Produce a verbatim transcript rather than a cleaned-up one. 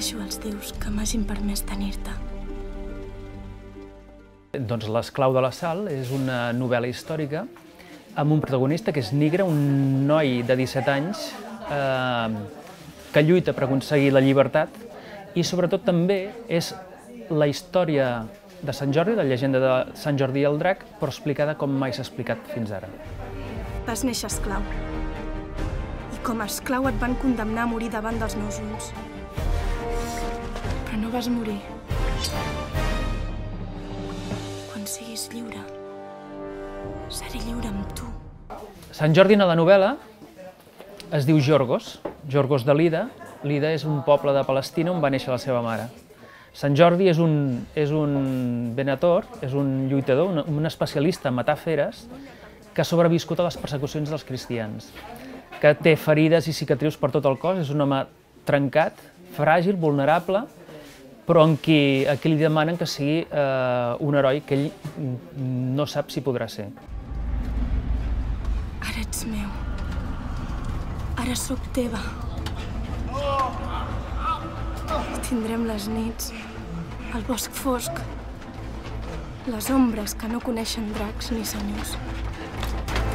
Agradeixo als déus que m'hagin permès tenir-te. Doncs L'esclau de la Sal és una novel·la històrica amb un protagonista que és Nigre, un noi de disset anys eh, que lluita per aconseguir la llibertat, i sobretot també és la història de Sant Jordi, la llegenda de Sant Jordi i el drac, però explicada com mai s'ha explicat fins ara. Vas néixer esclau. I com a esclau et van condemnar a morir davant dels meus ulls. Però no vas morir. Quan siguis lliure, seré lliure amb tu. Sant Jordi a la novel·la es diu Jorgos, Jorgos de Lida. Lida és un poble de Palestina on va néixer la seva mare. Sant Jordi és un, és un venator, és un lluitador, un, un especialista en matar feres, que ha sobreviscut a les persecucions dels cristians, que té ferides i cicatrius per tot el cos, és un home trencat, fràgil, vulnerable, però en qui, a qui li demanen que sigui eh, un heroi que ell no sap si podrà ser. Ara ets meu. Ara sóc teva. Tindrem les nits, el bosc fosc, les ombres que no coneixen dracs ni senyors.